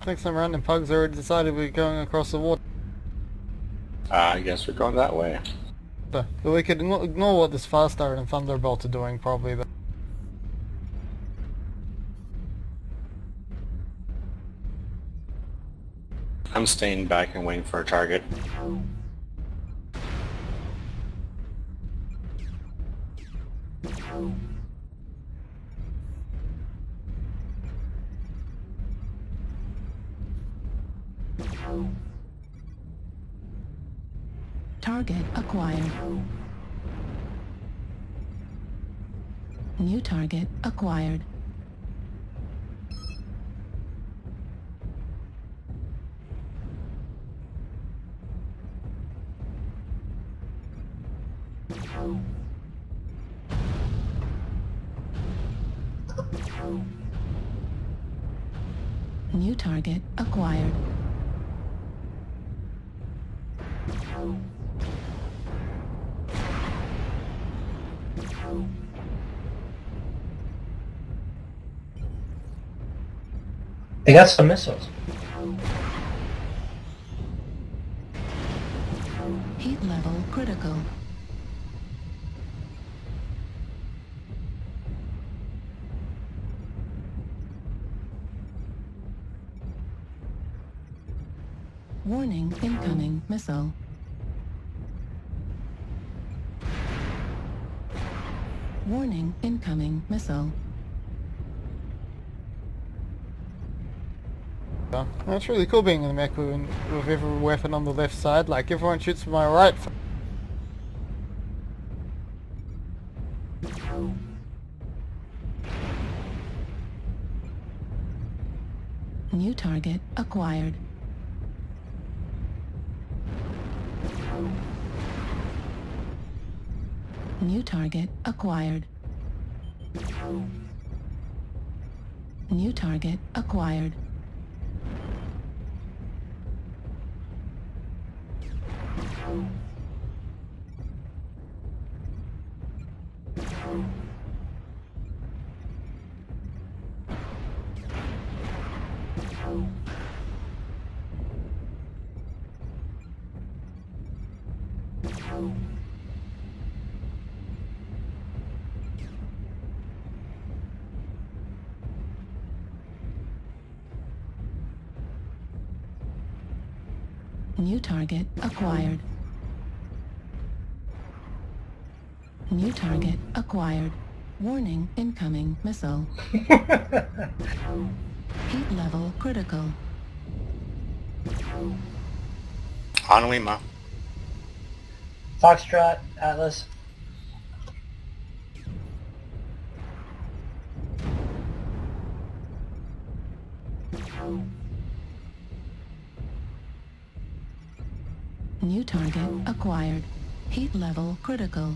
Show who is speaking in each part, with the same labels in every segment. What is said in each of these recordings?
Speaker 1: think some random pugs already decided we're going across the water.
Speaker 2: I guess we're going that way.
Speaker 1: But we could ignore what this Fast Start and Thunderbolt are doing, probably. But
Speaker 2: I'm staying back and waiting for a target.
Speaker 3: Target acquired. New target acquired. New target acquired.
Speaker 4: They got some missiles.
Speaker 3: Heat level critical. Warning, incoming missile. Warning, incoming missile.
Speaker 1: it's really cool being in the mech with every weapon on the left side. Like, everyone shoots from my right.
Speaker 3: New target acquired. New target acquired. New target acquired. New target acquired. New target acquired. Warning, incoming missile. Heat level critical.
Speaker 2: On Lima.
Speaker 4: Foxtrot, Atlas.
Speaker 3: New target acquired. Heat level critical.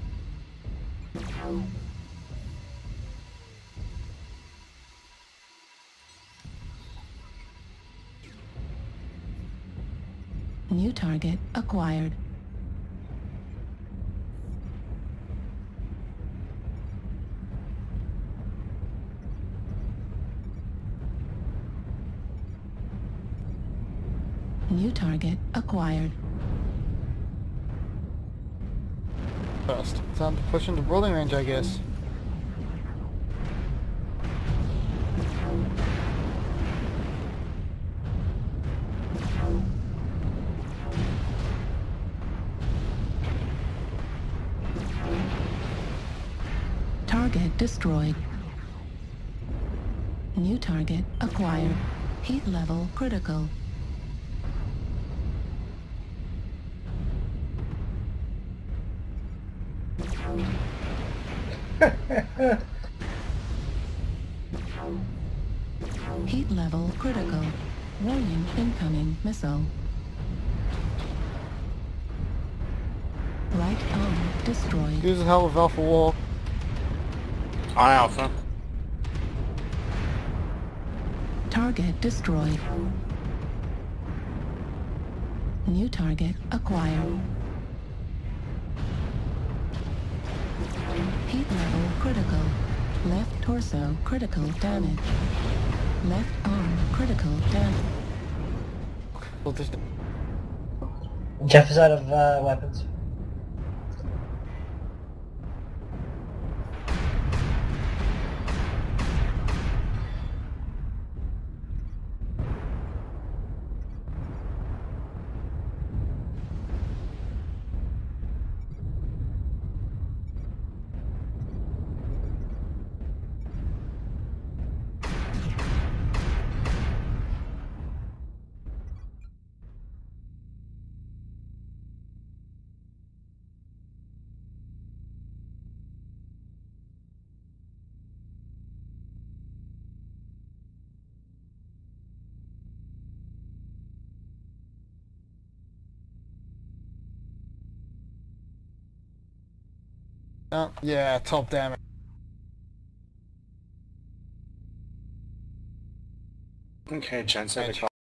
Speaker 3: New target acquired. New target acquired.
Speaker 1: First, time to push into brawling range, I guess.
Speaker 3: Target destroyed. New target acquired. Heat level critical. Heat level critical. Warning, incoming missile. Right arm destroyed.
Speaker 1: Use the hell of Alpha Wall.
Speaker 2: On Alpha.
Speaker 3: Target destroyed. New target acquired. Heat level critical. Left torso critical damage. Left arm critical damage.
Speaker 1: We'll just...
Speaker 4: Jeff is out of weapons.
Speaker 1: Oh, yeah, top damage.
Speaker 2: Okay, Jen said